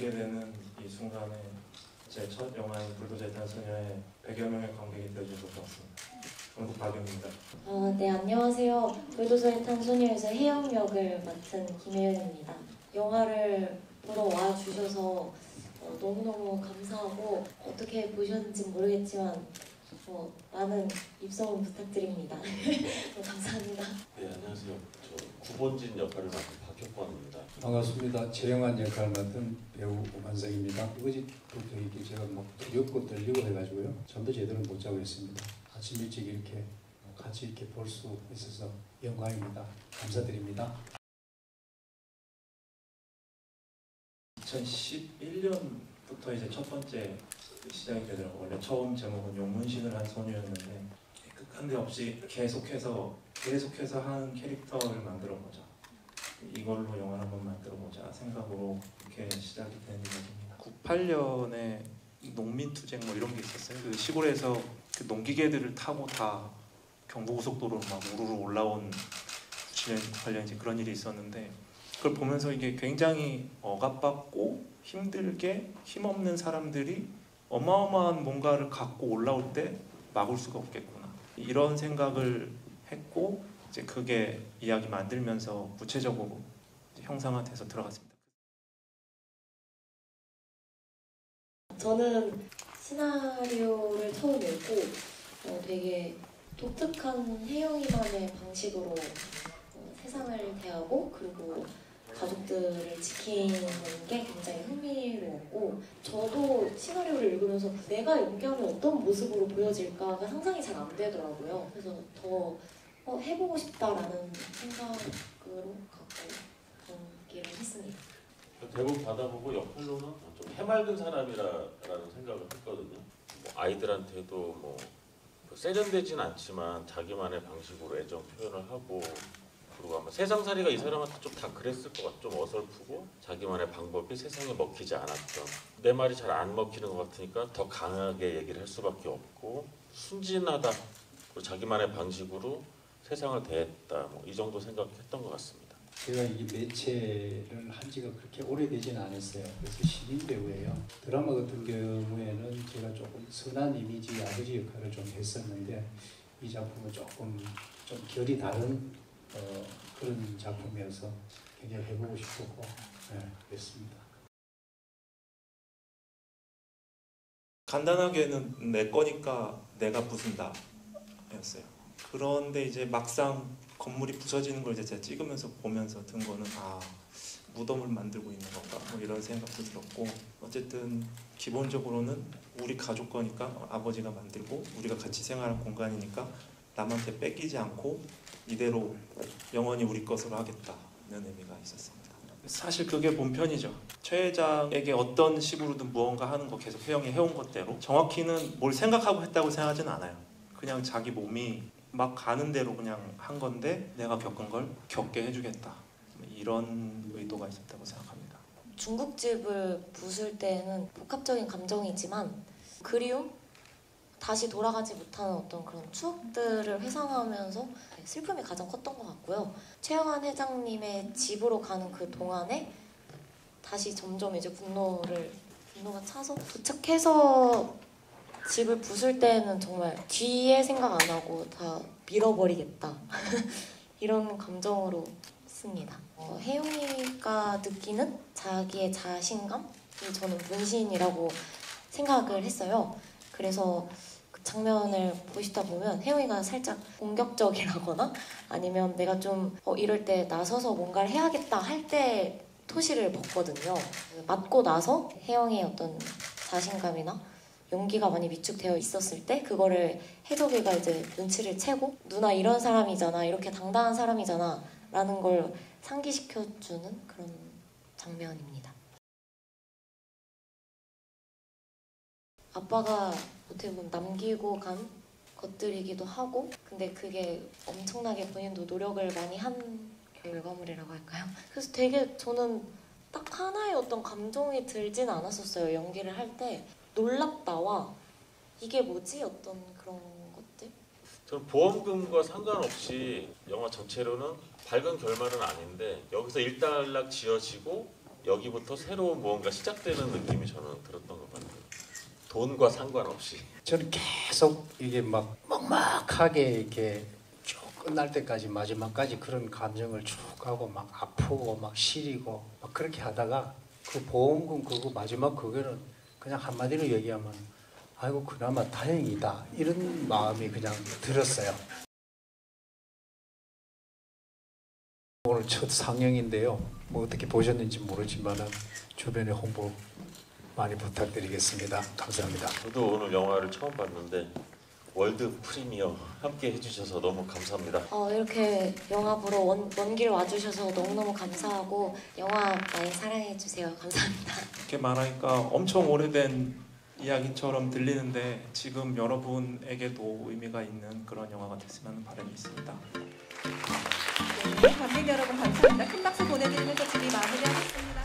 공개되는 이 순간에 제 첫 영화인 불도저의 탄소녀에 100여 명의 관객이 되어주셔서 좋았습니다. 전국 박영입니다. 네, 안녕하세요. 불도저의 탄소녀에서 혜영 역을 맡은 김혜은입니다. 영화를 보러 와주셔서 너무너무 감사하고 어떻게 보셨는지 모르겠지만 많은 입소문 부탁드립니다. 감사합니다. 네, 안녕하세요. 저 구본진 역할을 맡은 박혁권입니다. 반갑습니다. 최영환 역할을 맡은 배우 오만석입니다. 어제부터 이렇게 제가 막 두렵고 떨리고 해가지고요. 잠도 제대로 못 자고 있습니다. 아침 일찍 이렇게 같이 이렇게 볼 수 있어서 영광입니다. 감사드립니다. 2011년부터 이제 첫 번째 시작이 되더라고요. 원래 처음 제목은 용문신을 한 소녀였는데 끝한 데 없이 계속해서 한 캐릭터를 만들어보자. 이걸로 영화를 한번 만들어보자 생각으로 이렇게 시작이 된 이야기입니다. 98년에 농민투쟁 뭐 이런 게 있었어요. 그 시골에서 그 농기계들을 타고 다 경부고속도로로 막 우르르 올라온 97년, 98년 이제 그런 일이 있었는데 그걸 보면서 이게 굉장히 억압받고 힘들게 힘없는 사람들이 어마어마한 뭔가를 갖고 올라올 때 막을 수가 없겠구나. 이런 생각을 했고 이제 그게 이야기 만들면서 구체적으로 형상화돼서 들어갔습니다. 저는 시나리오를 처음 읽고 되게 독특한 혜영이만의 방식으로 세상을 대하고 그리고 가족들을 지키는 게 굉장히 흥미로웠고 저도 시나리오를 읽으면서 내가 연기하면 어떤 모습으로 보여질까가 상상이 잘 안 되더라고요. 그래서 더 해보고 싶다라는 생각으로 갖고 연기를 했습니다. 대본 받아보고 역할로는 좀 해맑은 사람이라는 생각을 했거든요. 뭐 아이들한테도 뭐 세련되진 않지만 자기만의 방식으로 애정 표현을 하고 그리고 아마 세상살이가 이 사람한테 좀 다 그랬을 것 같아. 좀 어설프고 자기만의 방법이 세상에 먹히지 않았던 내 말이 잘 안 먹히는 것 같으니까 더 강하게 얘기를 할 수밖에 없고 순진하다. 그리고 자기만의 방식으로 세상을 대했다. 뭐 이 정도 생각했던 것 같습니다. 제가 이 매체를 한 지가 그렇게 오래되지는 않았어요. 그래서 신인 배우예요. 드라마 같은 경우에는 제가 조금 선한 이미지 아버지 역할을 좀 했었는데 이 작품은 조금 좀 결이 다른 그런 작품이어서 굉장히 해보고 싶었고 그랬습니다. 간단하게는 내 거니까 내가 부순다 였어요. 그런데 이제 막상 건물이 부서지는 걸 이제 제가 찍으면서 보면서 든 거는 무덤을 만들고 있는 건가 뭐 이런 생각도 들었고 어쨌든 기본적으로는 우리 가족 거니까 아버지가 만들고 우리가 같이 생활한 공간이니까 남한테 뺏기지 않고 이대로 영원히 우리 것으로 하겠다는 의미가 있었습니다. 사실 그게 본편이죠. 최 회장에게 어떤 식으로든 무언가 하는 거 계속 혜영이 해온 것대로 정확히는 뭘 생각하고 했다고 생각하진 않아요. 그냥 자기 몸이 막 가는 대로 그냥 한 건데 내가 겪은 걸 겪게 해주겠다. 이런 의도가 있었다고 생각합니다. 중국집을 부술 때는 복합적인 감정이지만 그리움? 다시 돌아가지 못하는 어떤 그런 추억들을 회상하면서 슬픔이 가장 컸던 것 같고요. 최영환 회장님의 집으로 가는 그 동안에 다시 점점 이제 분노가 차서 도착해서 집을 부술 때는 정말 뒤에 생각 안 하고 다 밀어버리겠다 이런 감정으로 씁니다. 혜영이가 느끼는 자기의 자신감이 저는 문신이라고 생각을 했어요. 그래서 그 장면을 보시다 보면 혜영이가 살짝 공격적이라거나 아니면 내가 좀 이럴 때 나서서 뭔가를 해야겠다 할 때 토시를 벗거든요. 맞고 나서 혜영이의 어떤 자신감이나 용기가 많이 위축되어 있었을 때 그거를 해석이가 이제 눈치를 채고 누나 이런 사람이잖아, 이렇게 당당한 사람이잖아 라는 걸 상기시켜주는 그런 장면입니다. 아빠가 어떻게 보면 남기고 간 것들이기도 하고 근데 그게 엄청나게 본인도 노력을 많이 한 결과물이라고 할까요? 그래서 되게 저는 딱 하나의 어떤 감정이 들진 않았었어요. 연기를 할 때 놀랍다와 이게 뭐지? 어떤 그런 것들? 저는 보험금과 상관없이 영화 전체로는 밝은 결말은 아닌데 여기서 일단락 지어지고 여기부터 새로운 무언가 시작되는 느낌이 저는 들었던 것 같아요. 돈과 상관없이. 저는 계속 이게 막 막막하게 이렇게 쭉 끝날 때까지 마지막까지 그런 감정을 쭉 하고 막 아프고 막 시리고 막 그렇게 하다가 그 보험금 그거 마지막 그거는 그냥 한마디로 얘기하면 아이고 그나마 다행이다 이런 마음이 그냥 들었어요. 오늘 첫 상영인데요. 뭐 어떻게 보셨는지 모르지만은 주변에 홍보 많이 부탁드리겠습니다. 감사합니다. 저도 오늘 영화를 처음 봤는데 월드 프리미어 함께 해주셔서 너무 감사합니다. 이렇게 영화 보러 먼 길 와주셔서 너무너무 감사하고 영화 많이 사랑해주세요. 감사합니다. 이렇게 말하니까 엄청 오래된 이야기처럼 들리는데 지금 여러분에게도 의미가 있는 그런 영화가 됐으면 하는 바람이 있습니다. 네, 관객 여러분 감사합니다. 큰 박수 보내드리면서 질의 마무리하겠습니다.